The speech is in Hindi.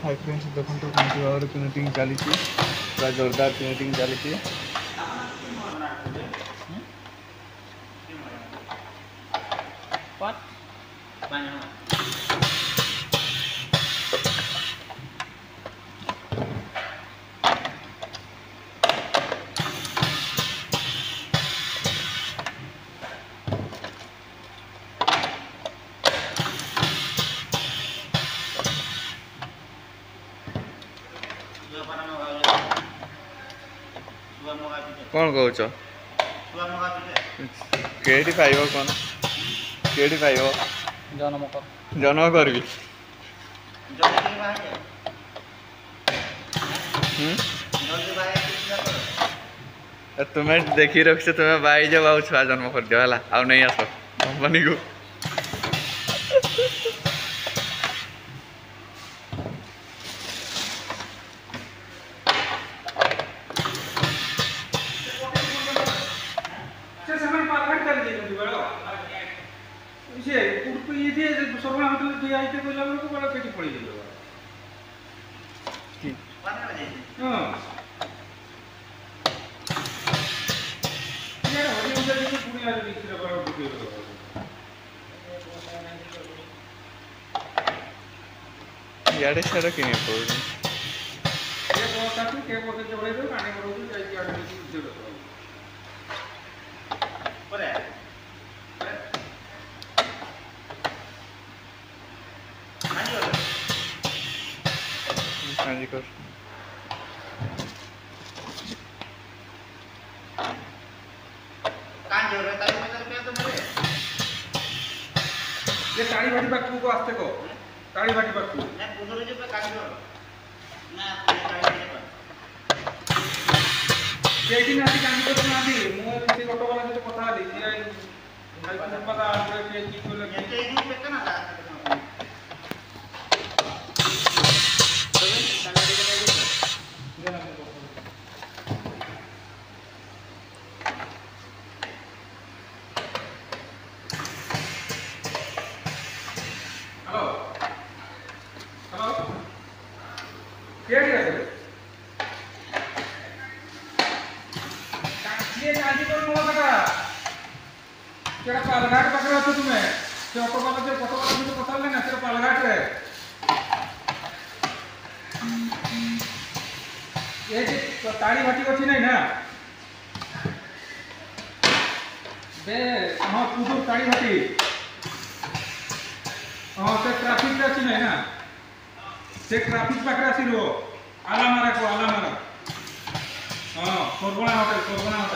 हाई फ्रेंड्स देखो कौन भाव किनेटिंग चली पूरा जोरदार किनेटिंग चली कौन कौच केडी पाइब कौन केडी पाइब जन्म करी तुम्हें देखी रख तुम्हें बाई जाओ आ छुआ जन्म कर दियो है आ नहीं आस कंपनी को याडे सारा किने पड़े हाँ जी कर ये ताड़ी भाटी बाकू को आस्ते को ताड़ी भाटी बाकू ना पुदर जो पे काट दो ना ताड़ी पर केटी नाटी कांडी को नाटी मो से ऑटो वाला से कथा आली जे भाई पता आ के की को लगे ये इन पे ना ला पालघाट पकड़े हो तुम्हें से ऑटो वाला से फोटो वाला से पता लेना से पालघाट रे ये जो ताड़ी भाटी अछि नहीं ना बे हां पुदुर ताड़ी भाटी हां से ट्रैफिक अछि नहीं ना से ट्रैफिक पकड़े आसी रो आला मारा हां कोरबना होटल